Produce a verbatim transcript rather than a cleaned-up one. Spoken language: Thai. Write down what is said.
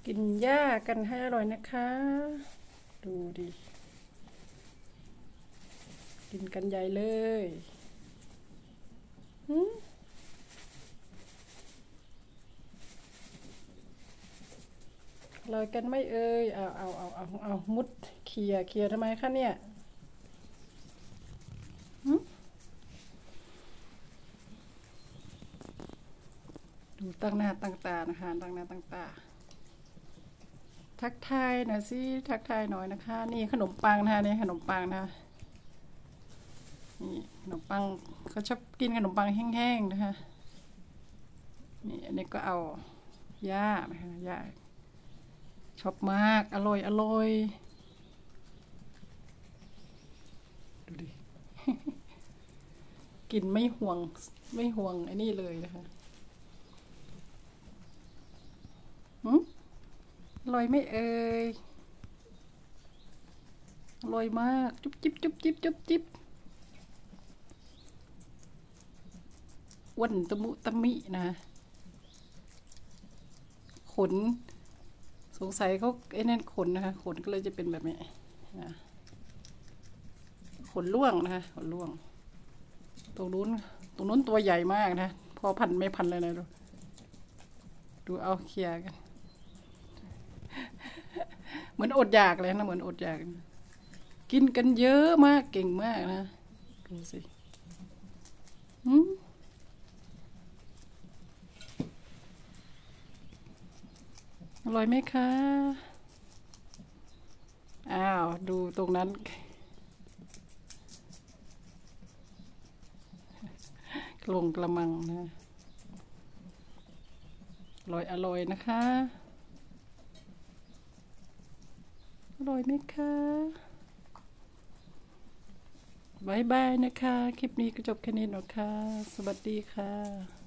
กินหญ้ากันให้อร่อยนะคะ ดูดิกินกันใหญ่เลยหืมอร่อยกันไม่เอ่ยเอาเอาเอาเอาเอามุดเขี่ยเขี่ยทำไมคะเนี่ยดูตั้งหน้าตั้งตานะคะตั้งหน้าตั้งตาทักทายหน่อยสิทักทายหน่อยนะคะนี่ขนมปังนะคะนี่ขนมปังนะคะนี่ขนมปังเขาชอบกินขนมปังแห้งๆนะคะนี่อันนี้ก็เอาหญ้านะคะหญ้าชอบมากอร่อยอร่อยดูดิ กินไม่ห่วงไม่ห่วงไอ้นี่เลยนะคะหืมอร่อยไม่เอ่ยอร่อยมากจุ๊บจิ๊บจุ๊บจิ๊บจุ๊บจิ๊บอ้วนตะมุตะมินะขนสงสัยเขาไอ้นั่นขนนะคะขนก็เลยจะเป็นแบบนี้นะขนล่วงนะคะขนล่วงตรงนู้นตรงนู้นตัวใหญ่มากนะพอพันไม่พันเลยนะดูดูเอาเคลียร์กันเหมือนอดอยากเลยนะเหมือนอดอยากกินกันเยอะมากเก่งมากนะดูสิอืมอร่อยไหมคะอ้าวดูตรงนั้นลงกระมังนะอร่อยอร่อยนะคะอร่อยไหมคะบายบายนะคะคลิปนี้ก็จบแค่นี้นะคะสวัสดีค่ะ